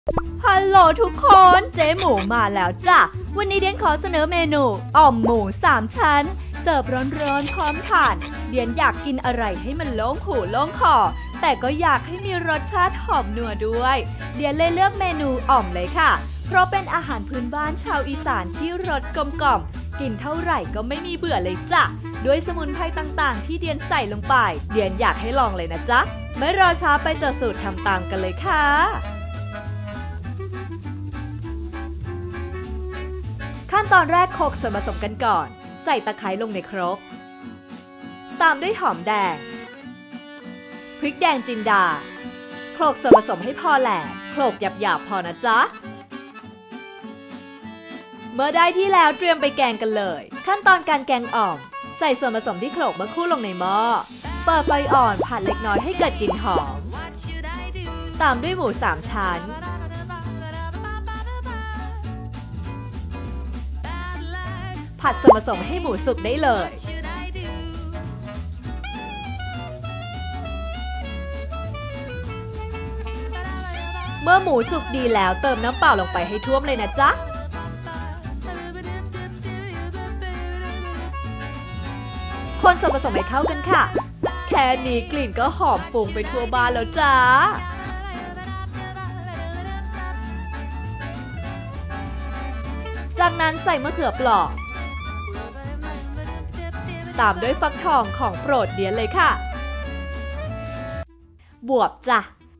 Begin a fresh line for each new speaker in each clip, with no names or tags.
ฮัลโหลทุกคนเจ๊หมูมาแล้วจ้ะวันนี้เดียนขอเสนอเมนูอ่อมหมู3ชั้นเสิร์ฟร้อนๆพร้อมทานเดียนอยากกินอะไรให้มันโล่งหูโล่งคอแต่ก็อยากให้มีรสชาติหอมนัวด้วยเดียนเลยเลือกเมนูอ่อมเลยค่ะเพราะเป็นอาหารพื้นบ้านชาวอีสานที่รสกลมกล่อมกินเท่าไหร่ก็ไม่มีเบื่อเลยจ้ะด้วยสมุนไพรต่างๆที่เดียนใส่ลงไปเดียนอยากให้ลองเลยนะจ๊ะไม่รอช้าไปเจอสูตรทำตามกันเลยค่ะขั้นตอนแรกโขลกส่วนผสมกันก่อนใส่ตะไคร้ลงในครกตามด้วยหอมแดงพริกแดงจินดาโขลกส่วนผสมให้พอแหลกโขลกหยาบๆพอนะจ๊ะเมื่อได้ที่แล้วเตรียมไปแกงกันเลยขั้นตอนการแกงอ่อมใส่ส่วนผสมที่โขลกเมื่อครู่ลงในหม้อเปิดไฟอ่อนผัดเล็กน้อยให้เกิดกลิ่นหอมตามด้วยหมู3ชั้นผัดส่วนผสมให้หมูสุกได้เลยเมื่อหมูสุกดีแล้วเติมน้ำเปล่าลงไปให้ท่วมเลยนะจ๊ะคนส่วนผสมให้เข้ากันค่ะแค่นี้กลิ่นก็หอมฟุ้งไปทั่วบ้านแล้วจ้าจากนั้นใส่มะเขือเปราะตามด้วยฟักทองของโปรดเดียนเลยค่ะบวบจ้ะ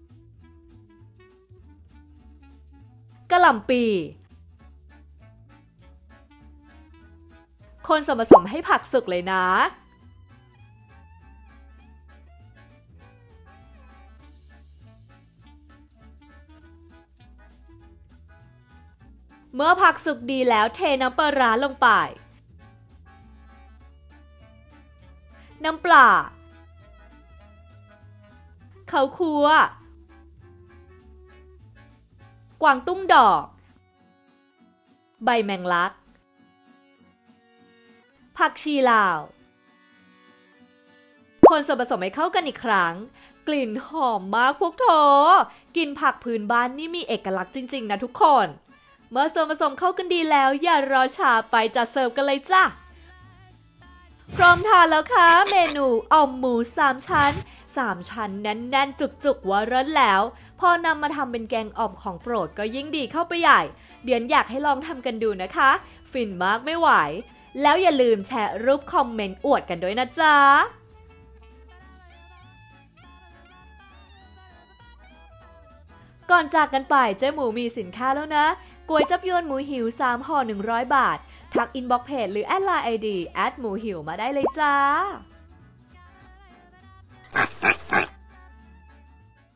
กะหล่ำปีคนส่วนผสมให้ผักสุกเลยนะเมื่อผักสุกดีแล้วเทน้ำปลาร้าลงไปน้ำปลาข้าวคั่วกวางตุ้งดอกใบแมงลักผักชีลาวคนส่วนผสมให้เข้ากันอีกครั้งกลิ่นหอมมากพวกเธอกินผักพื้นบ้านนี่มีเอกลักษณ์จริงๆนะทุกคนเมื่อส่วนผสมเข้ากันดีแล้วอย่ารอช้าไปจัดเสิร์ฟกันเลยจ้ะพร้อมทานแล้วค่ะเมนูอ่อมหมู3ชั้นแน่นๆจุกๆว่าร้อนแล้วพอนำมาทำเป็นแกงอ่อมของโปรดก็ยิ่งดีเข้าไปใหญ่เดี๋ยวอยากให้ลองทำกันดูนะคะฟินมากไม่ไหวแล้วอย่าลืมแชร์รูปคอมเมนต์อวดกันด้วยนะจ๊ะก่อนจากกันไปเจ๊หมูมีสินค้าแล้วนะก๋วยจับยวนหมูหิว3ห่อ100 บาททักอินบ็อกซ์เพจหรือแอดไลน์ ID หมูหิวมาได้เลยจ้า